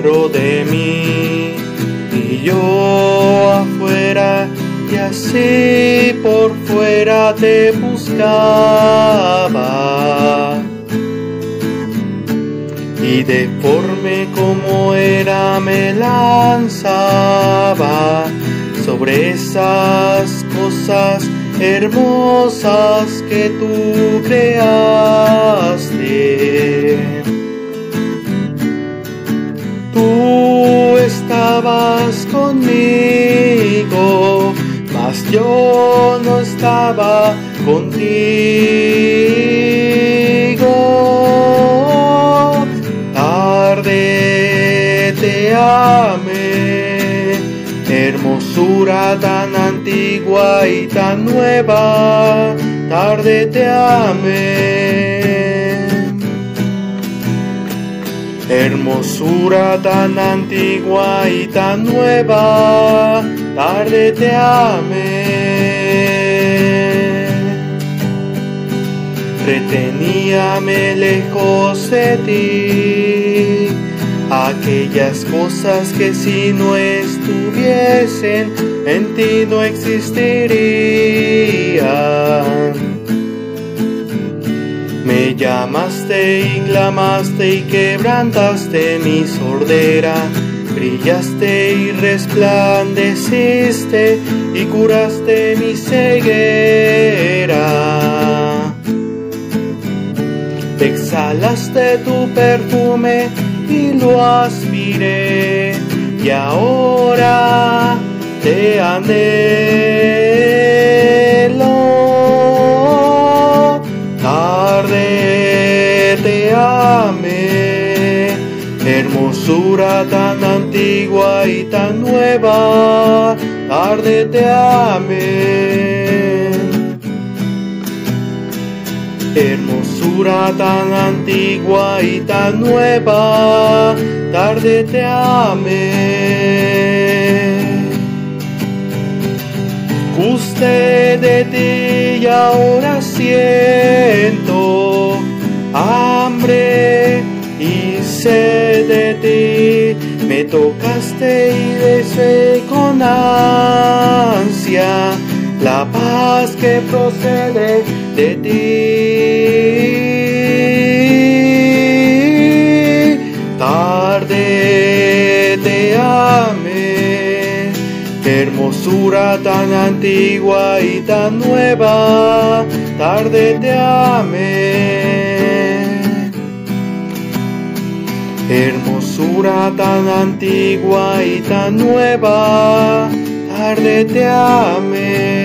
dentro de mí y yo afuera, y así por fuera te buscaba. Y deforme como era me lanzaba sobre esas cosas hermosas que tú creaste. Tú estabas conmigo, mas yo no estaba contigo. Tarde te amé, hermosura tan antigua y tan nueva. Tarde te amé, hermosura tan antigua y tan nueva. Tarde te amé, reteníame lejos de ti, aquellas cosas que si no estuviesen en ti no existirían. Me llamaste y clamaste y quebrantaste mi sordera, brillaste y resplandeciste y curaste mi ceguera. Exhalaste tu perfume y lo aspiré, y ahora te anhelo. Tarde te amé, hermosura tan antigua y tan nueva. Tarde te amé, hermosura tan antigua y tan nueva. Tarde te amé. Gusté de ti y ahora siento hambre y sed de ti. Me tocaste y deseé con ansia la paz que procede de ti. Tarde te amé, hermosura tan antigua y tan nueva. Tarde te amé, hermosura tan antigua y tan nueva. Tarde te amé.